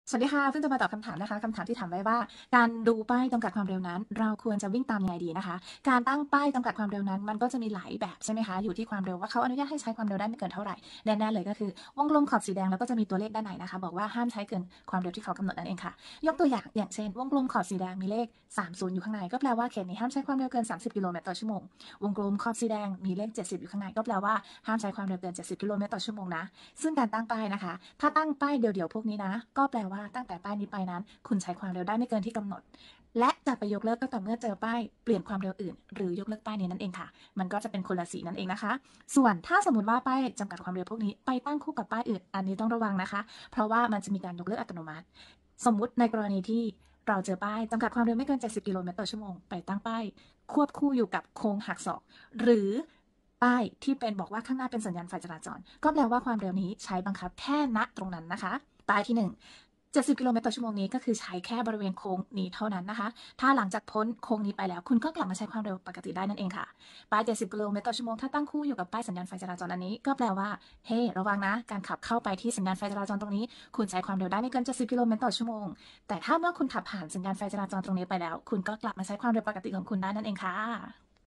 สวัสดีค่ะซึ่งจะมาตอบคำถามนะคะคำถามที่ถามไว้ว่าการดูป้ายจำกัดความเร็วนั้นเราควรจะวิ่งตามยังไงดีนะคะการตั้งป้ายจำกัดความเร็วนั้นมันก็จะมีหลายแบบใช่ไหมคะอยู่ที่ความเร็วว่าเขาอนุญาตให้ใช้ความเร็วได้ไม่เกินเท่าไหร่แน่ๆเลยก็คือวงกลมขอบสีแดงแล้วก็จะมีตัวเลขด้านในนะคะบอกว่าห้ามใช้เกินความเร็วที่เขากำหนดนั่นเองค่ะยกตัวอย่างเช่นวงกลมขอบสีแดงมีเลข30อยู่ข้างในก็แปลว่าเขตนี้ห้ามใช้ความเร็วเกิน30กิโลเมตรต่อชั่วโมงวงกลมขอบสีแดงมีเลข70อยู่ข้างในก็แปลว่าห้ามใช้ความเร็วเกิน70กิโลเมตรต่อชั่วโมงนะซึ่งการตั้งป้ายนะคะถ้าตั้งป้ายเดี่ยวๆพวกนี้นะก็แปลว่าตั้งแต่ป้ายนี้ไปนั้นคุณใช้ความเร็วได้ไม่เกินที่กำหนดและจะไปยกเลิกก็ต่อเมื่อเจอป้ายเปลี่ยนความเร็วอื่นหรือยกเลิกป้ายนี้นั่นเองค่ะมันก็จะเป็นคนละสีนั่นเองนะคะส่วนถ้าสมมติว่าป้ายจำกัดความเร็วพวกนี้ไปตั้งคู่กับป้ายอื่นอันนี้ต้องระวังนะคะเพราะว่ามันจะมีการยกเลิกอัตโนมัติสมมุติในกรณีที่เราเจอป้ายจำกัดความเร็วไม่เกิน70กิโลเมตรต่อชั่วโมงไปตั้งป้ายควบคู่อยู่กับโค้งหักศอกหรือป้ายที่เป็นบอกว่าข้างหน้าเป็นสัญญาณไฟจราจรก็แปลว่าความเร็วนี้ใช้บังคับแค่ณตรงนั้นนะคะป้ายที่1 70กิโลเมตรต่อชั่วโมงนี้ก็คือใช้แค่บริเวณโค้งนี้เท่านั้นนะคะถ้าหลังจากพ้นโค้งนี้ไปแล้วคุณก็กลับมาใช้ความเร็วปกติได้นั่นเองค่ะป้าย70กิโลเมตรต่อชั่วโมงถ้าตั้งคู่อยู่กับป้ายสัญญาณไฟจราจรอันนี้ก็แปลว่าเฮ้ระวังนะการขับเข้าไปที่สัญญาณไฟจราจรตรงนี้คุณใช้ความเร็วได้ไม่เกิน70กิโลเมตรต่อชั่วโมงแต่ถ้าเมื่อคุณขับผ่านสัญญาณไฟจราจรตรงนี้ไปแล้วคุณก็กลับมาใช้ความเร็วปกติของคุณได้นั่นเองค่ะ